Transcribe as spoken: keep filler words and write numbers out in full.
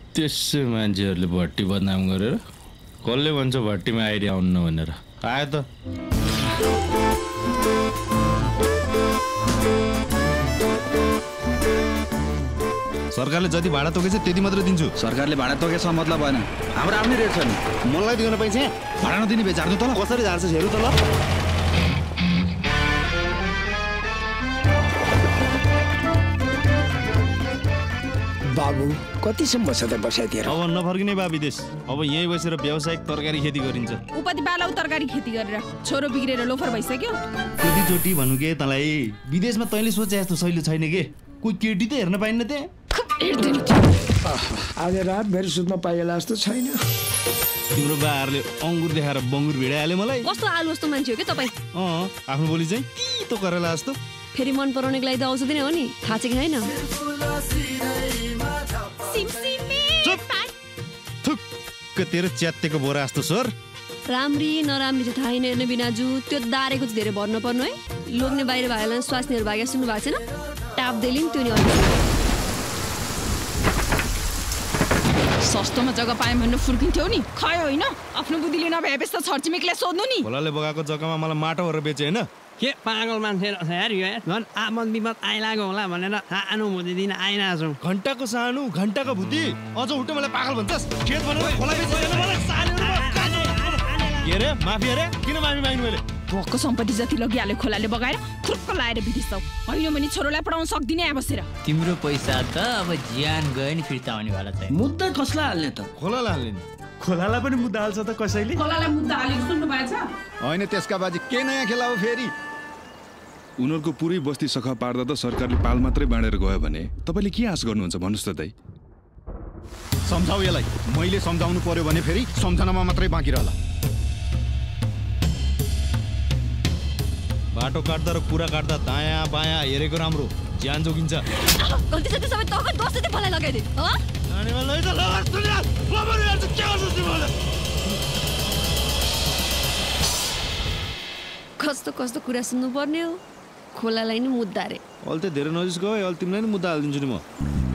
त्यसै मान्छेहरूले भट्टी बदनाम गरेर कसले भन्छ भट्टीमा आइडिया आउनु भनेर आयो त। सरकारले जति भाडा तोकेछ त्यति मात्र दिन्छु। सरकारले भाडा तोकेछ मतलब भएन, हाम्रो आफ्नै रेट छ नि। मलाई दिनु पाइन्छ भाडा नदिने भए झार्नु त ल। कसरी झार्छ हेरौँ त ल। बाबु कतिसम्म छ त बसाइदिएर? अब नफर्किने बा विदेश, अब यहीँ बसेर व्यावसायिक तरकारी खेती गरिन्छ। उपति बालाउ तरकारी खेती गरेर छोरो बिग्रेर लोफर भइसक्यो। कतिचोटि भन्नु के तँलाई, विदेशमा तैँले सोचे जस्तो शैली छैन के? कोही केटी त हेर्न पाइन्न त्यहाँ। आज रात भेरी सुत्न पाइएला जस्तो छैन। तिम्रो बाहरूले अङ्गुर देखाएर बङ्गुर भिडाइहाल्यो मलाई। कस्तो आलु जस्तो मान्छे हो कि तपाईँ? अँ आफ्नो बोली चाहिँ तितो करेला जस्तो। फेरि मन पराउनेको लागि त औषधि नै हो नि, थाहा छ कि छैन? थुक्क तेरो च्यात्तेको बोरा जस्तो सर। राम्री नराम्री चाहिँ थाहै नहेर्ने बिनाजु त्यो दारेको चाहिँ धेरै भर्न पर्नु है। लोग्ने बाहिर भएला स्वास्नीहरू भाग्या सुन्नु भएको छैन? टाप देली नि त्यो नि अलिक सस्तोमा जग्गा पाएँ भन्नु फुर्किन्थ्यौ नि, खयो होइन? आफ्नो बुद्धिले नभएपछि त छरछिमेकीलाई सोध्नु नि। खोलाले बगाएको जग्गामा मलाई माटो भएर बेचे होइन? के पागल मान्छे रहेछ यार यो यार। झन् आपद विपद आइलाग्यो होला भनेर सानो भुती दिन आइरहेको छौँ। घन्टाको सानो घन्टाको भुती अझ उल्टो मलाई पागल भन्छस्? खेत भनेर खोला बेचेन मलाई। के रे माफी अरे? किन माफी माग्नु मैले? भक्क सम्पत्ति जति लगिहाल्यो खोलाले बगाएर खुर्क लाएर बितिन्छौ। होइन भने छोरोलाई पढाउन सक्दिनँ यहाँ बसेर। तिम्रो पैसा त अब ज्यान गयो नि फिर्ता आउनेवाला चाहिँ। मुद्दा कसलाई हाल्ने त? खोलालाई हाल्ने नि। खोलालाई पनि मुद्दा हाल्छ त कसैले? खोलालाई मुद्दा हालेको सुन्नु भएछ? होइन त्यसका बाजी के नयाँ खेला हो फेरि? उनीहरूको पुरै बस्ती सखा पार्दा त सरकारले पाल मात्रै बाँडेर गयो भने तपाईँले के आश गर्नुहुन्छ भन्नुहोस् त दाइ? सम्झाउ यसलाई। मैले सम्झाउनु पर्यो भने फेरि सम्झनामा मात्रै बाँकी रहला। बाटो काट्दा र कुरा काट्दा दायाँ बायाँ हेरेको राम्रो, ज्यान जोगिन्छ। गल्ती सल्ती सबै तकै दोष चाहिँ मलाई लगाइदिए हो? कस्तो कस्तो कुरा सुन्नु पर्ने हो? खोलालाई नि मुद्दा रे। अहिले त धेरै नजिक गयो, अहिले तिमीलाई नि मुद्दा हालिदिन्छु नि म।